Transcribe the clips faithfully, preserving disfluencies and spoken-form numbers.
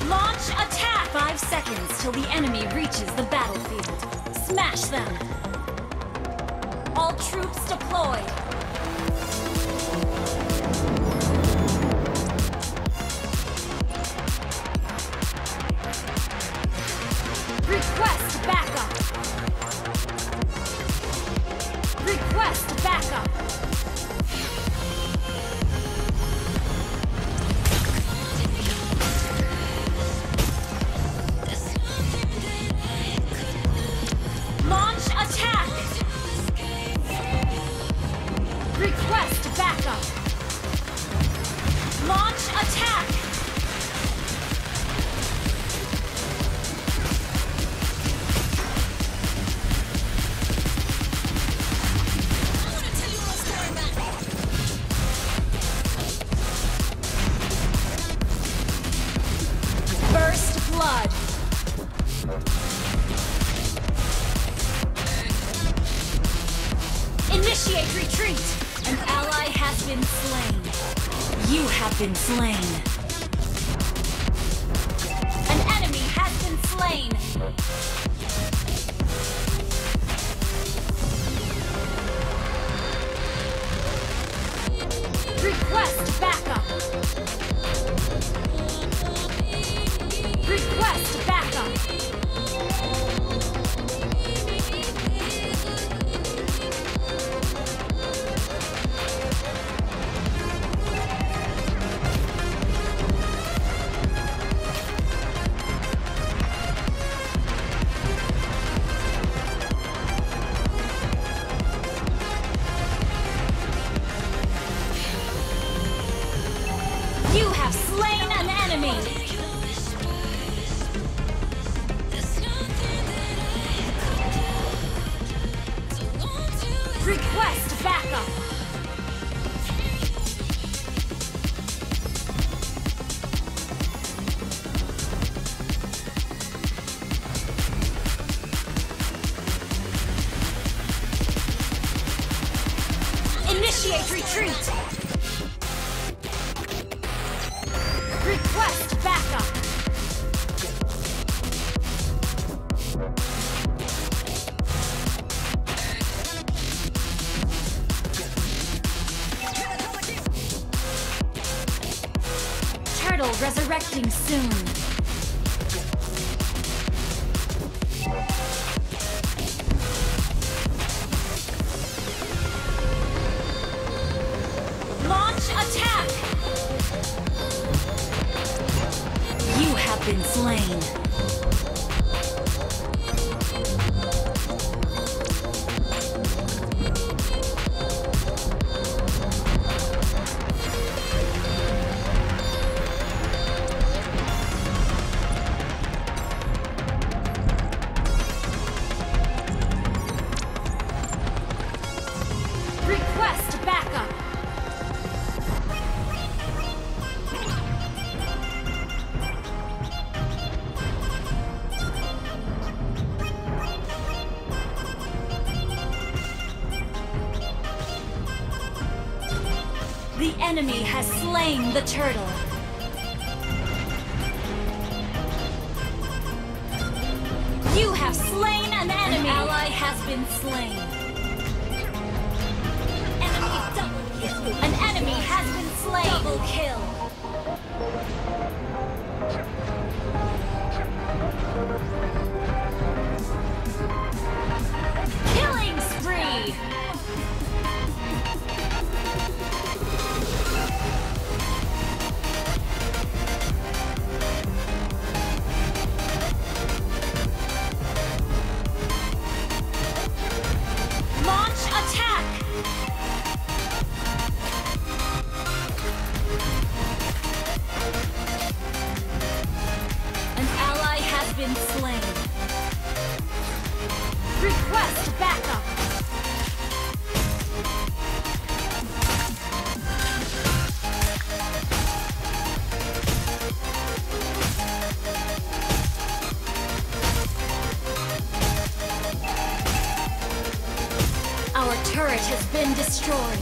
Launch attack! Five seconds till the enemy reaches the battlefield. Smash them! All troops deployed! Request backup! Request backup! Launch attack! Request backup! Launch attack! First blood! Initiate retreat! An ally has been slain. You have been slain. An enemy has been slain. Request backup! Request backup! You have slain an enemy! Request backup! Initiate retreat! Request backup! Turtle resurrecting soon. Launch attack! You have been slain. Request backup! The enemy has slain the turtle. You have slain an enemy. An ally has been slain. Enemy double kill. An enemy has been slain. Double kill. Killing spree. Launch attack! An ally has been slain. Request backup! Our turret has been destroyed.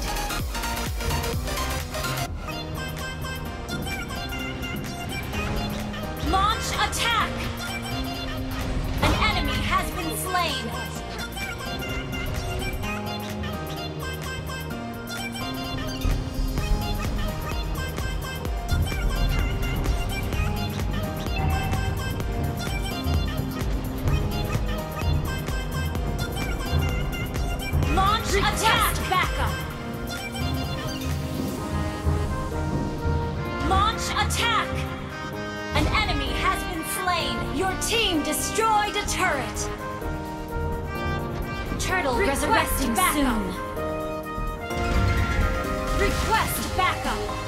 Launch attack! An enemy has been slain! Launch attack! Backup! Launch attack! An enemy has been slain! Your team destroyed a turret! Turtle Request resurrecting backup. Soon! Request backup!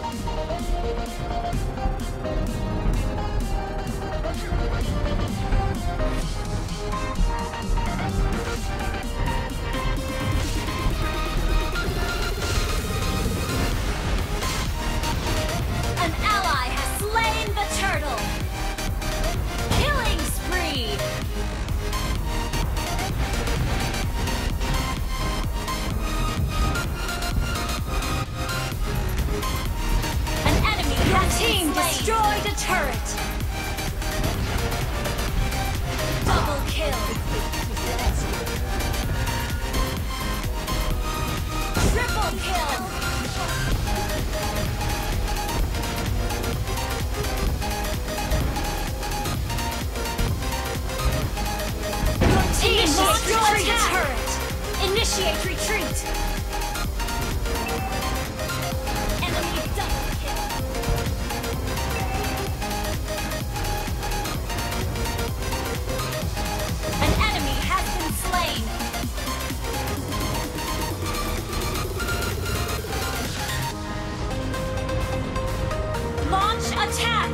An ally has slain the turtle! Killing spree! An enemy Your has team destroyed a turret! Double kill! Triple kill! Team destroyed a turret! Initiate retreat! Enemy double kill! An enemy has been slain! Launch attack!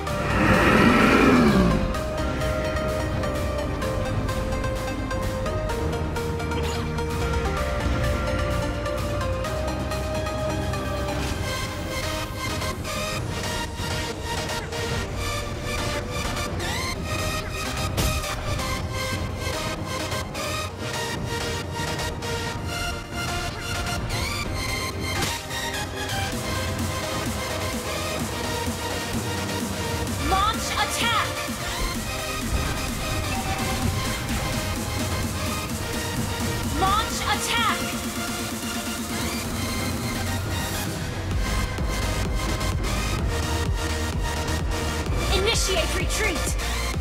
Launch attack! Launch attack! Initiate retreat!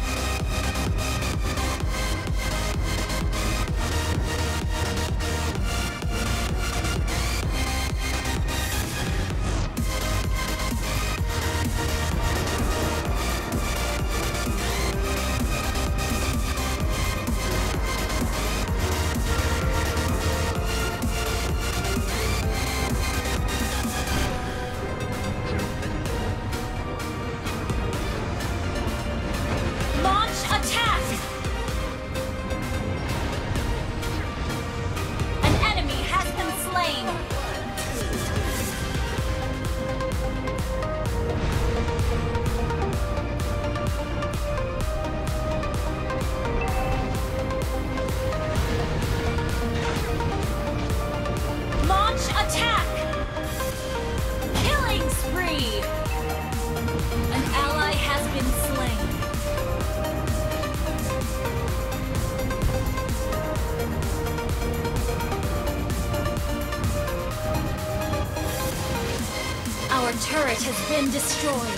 Launch attack! An enemy has been slain! Launch attack! Killing spree! An ally has been slain. Our turret has been destroyed.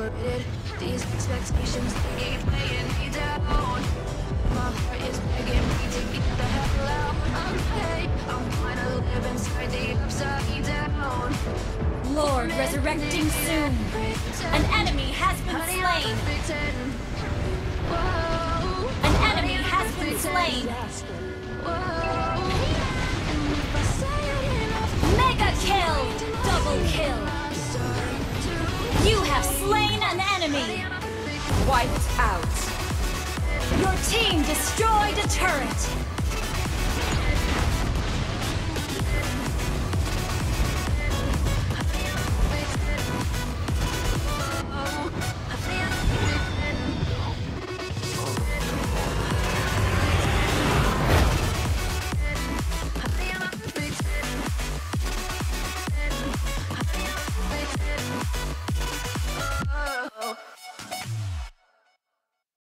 These expectations, they keep weighing me down. My heart is begging me to get the hell out. I'm paid, I'm gonna live inside the upside down. Lord resurrecting soon. An enemy has been slain. An enemy has been slain. Mega kill! Double kill! You have slain an enemy! Wiped out. Your team destroyed a turret!